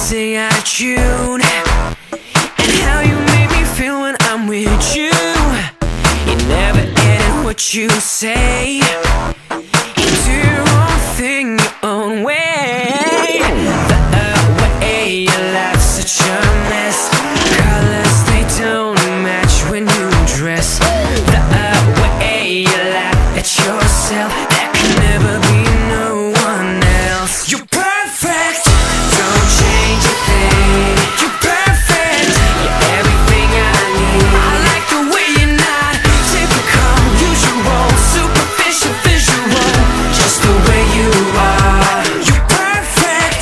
stay out of tune, and how you make me feel when I'm with you. You never edit what you say. You do your own thing your own way. The way you laugh, such a mess. Colors, they don't match when you dress. The way you laugh at yourself, there can never be no one else. You're perfect, don't change a thing. You're perfect, you're everything I need. I like the way you're not typical, usual, superficial, visual, just the way you are. You're perfect.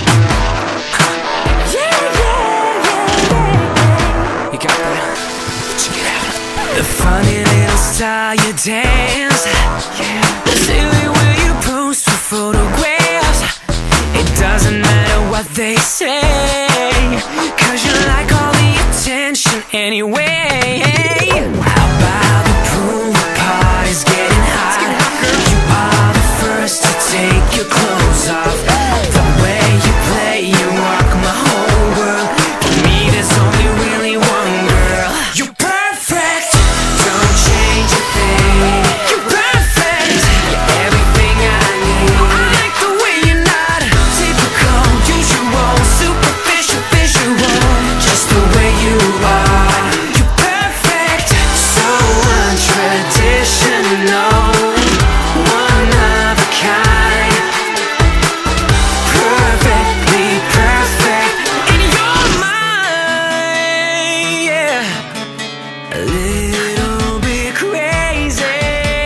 Yeah, yeah, yeah, yeah. You got that? Check it out. The funny little style you dance, the silly way you pose for photographs. It doesn't matter what they say, 'cause you like all the attention anyway. How about the pool party's getting hot? You are the first to take your clothes off. The way you play, you rock my whole world. For me, there's only really one girl. You're perfect, don't change a thing. You're perfect, you're everything I need. I like the way you're not typical, usual, superficial, visual, just the way you are. You're perfect, so untraditional, one of a kind. Perfectly perfect in your mind, yeah. A little bit crazy,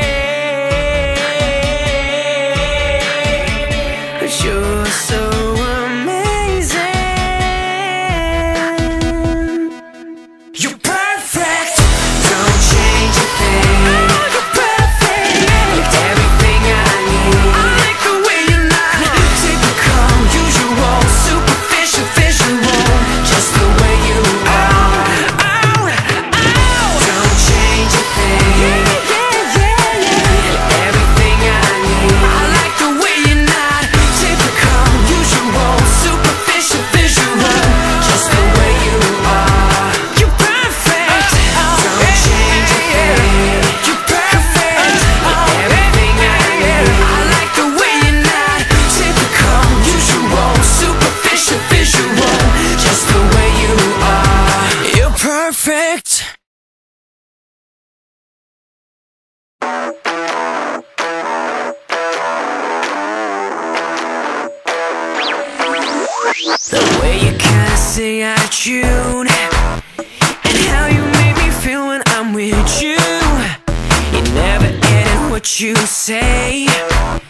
but you're so amazing. You're perfect, don't change a thing. You're perfect, you're everything I need. I like the way you're not typical, usual, superficial, visual, just the way you are. Don't change a thing. You're everything I need. I like the way you're not typical, usual, superficial, visual, just the way you are. You're perfect, don't change a thing. You're perfect, you're everything I need. I like the way you're not typical, usual, superficial, visual, just the way you are. You're perfect. The way you kinda stay out of tune, and how you make me feel when I'm with you. You never edit what you say.